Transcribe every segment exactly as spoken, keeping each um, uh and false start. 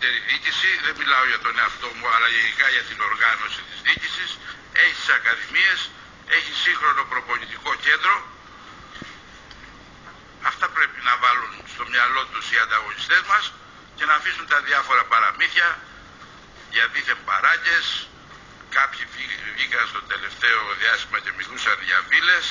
καλύτερη διοίκηση, δεν μιλάω για τον εαυτό μου, αλλά γενικά για την οργάνωση της διοίκησης, έχει τις ακαδημίες, έχει σύγχρονο προπονητικό κέντρο. Αυτά πρέπει να βάλουν στο μυαλό τους οι ανταγωνιστές μας και να αφήσουν τα διάφορα παραμύθια για δίθεν παράγκες. Κάποιοι βγήκαν στο τελευταίο διάστημα και μιλούσαν για βίλες,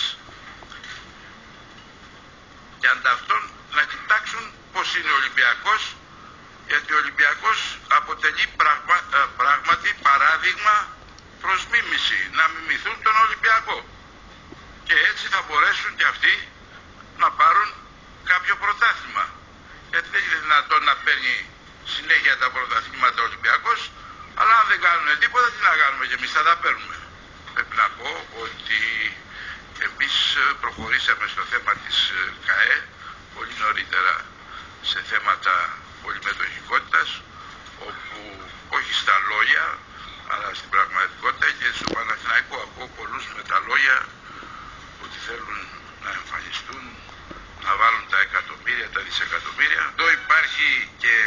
και ανταυτόν να κοιτάξουν πώς είναι ο Ολυμπιακός, γιατί ο Ολυμπιακός αποτελεί πραγμα, πράγματι παράδειγμα προς μίμηση, να μιμηθούν τον Ολυμπιακό, και έτσι θα μπορέσουν και αυτοί να πάρουν κάποιο πρωτάθλημα, γιατί δεν είναι δυνατόν να παίρνει συνέχεια τα πρωταθλήματα ο Ολυμπιακός, αλλά αν δεν κάνουν τίποτα, τι να κάνουμε, και εμείς θα τα παίρνουμε. Πρέπει να πω ότι εμείς προχωρήσαμε στο θέμα της ΚΑΕ πολύ νωρίτερα σε θέματα πολυμετοχικότητας, όπου όχι στα λόγια αλλά στην πραγματικότητα, και στο Παναθηναϊκό ακούω πολλούς με τα λόγια ότι θέλουν να εμφανιστούν, να βάλουν τα εκατομμύρια, τα δισεκατομμύρια. Εδώ υπάρχει και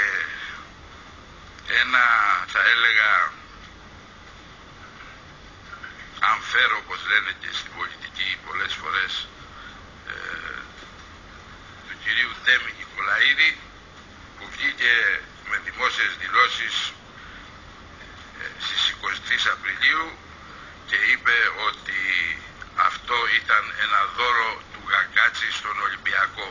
ένα, θα έλεγα, αμφέρο, όπως λένε και στην πολιτική πολλές φορές, ε, του κυρίου Ντέμι Νικολαίδη, που βγήκε με δημόσιες δηλώσεις ε, στις είκοσι τρεις Απριλίου και είπε ότι αυτό ήταν ένα δώρο του Γαγκάτσι στον Ολυμπιακό.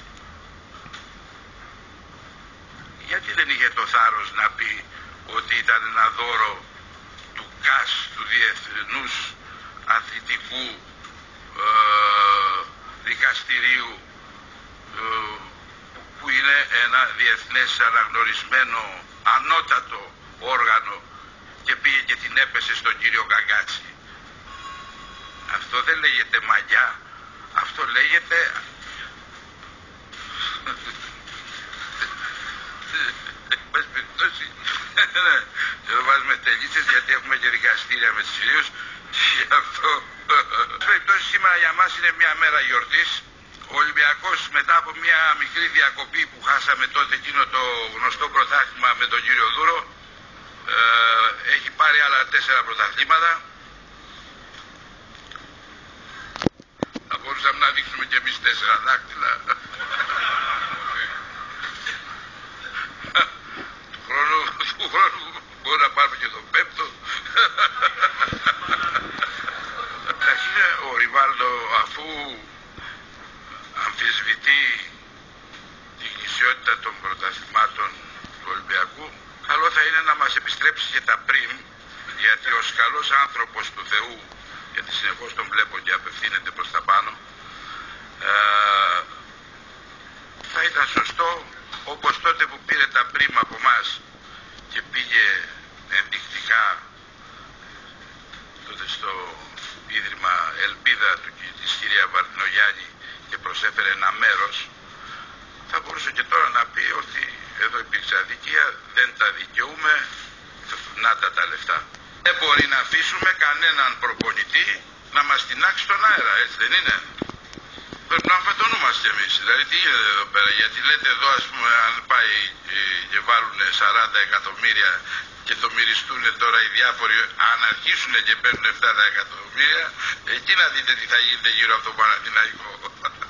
Γιατί δεν είχε το θάρρος να πει ότι ήταν ένα δώρο του ΚΑΣ, του Διεθνούς Αθλητικού ε, Δικαστηρίου, ε, που είναι ένα διεθνές αναγνωρισμένο ανώτατο όργανο, και πήγε και την έπεσε στον κύριο Γαγκάτσι. Αυτό δεν λέγεται μαγιά, αυτό λέγεται πες περιπτώσει, εδώ βάζουμε τελίτσες, γιατί έχουμε και δικαστήρια με τους κυρίους, και γι' αυτό περιπτώσει σήμερα για μας είναι μια μέρα γιορτής. Ο Ολυμπιακός, μετά από μια μικρή διακοπή που χάσαμε τότε, εκείνο το γνωστό πρωτάθλημα με τον κύριο Δούρο, ε, έχει πάρει άλλα τέσσερα πρωταθλήματα. Θα μπορούσαμε να δείξουμε και εμείς τέσσερα δάκτυλα. του, χρόνου, του χρόνου μπορεί να πάρουμε και τον πέμπτο. Εντάξει, ο Ριβάλντο, αφού αμφισβητεί τη γνησιότητα των πρωταθλημάτων του Ολυμπιακού, καλό θα είναι να μας επιστρέψει και τα πριν, γιατί ως καλός άνθρωπος του Θεού, γιατί συνεχώς τον βλέπω και απευθύνεται προς τα πάνω, ε, θα ήταν σωστό, όπως τότε που πήρε τα πριν από μας και πήγε ενδεικτικά τότε στο Ίδρυμα Ελπίδα του, της κυρία Βαρδινογιάννη, και προσέφερε ένα μέρος, θα μπορούσε και τώρα να πει ότι εδώ υπήρξε αδικία, δεν τα δικαιούμε, να τα τα λεφτά. Δεν μπορεί να αφήσουμε κανέναν προπονητή να μας τεινάξει στον αέρα, έτσι δεν είναι? Πρέπει να φαντωνούμαστε εμείς. Δηλαδή τι γίνεται εδώ πέρα, γιατί λέτε εδώ, ας πούμε, αν πάει και βάλουν σαράντα εκατομμύρια και το μυριστούν τώρα οι διάφοροι, αν αρχίσουν και παίρνουν επτά εκατομμύρια, εκεί να δείτε τι θα γίνεται γύρω από το Παναθηναϊκό.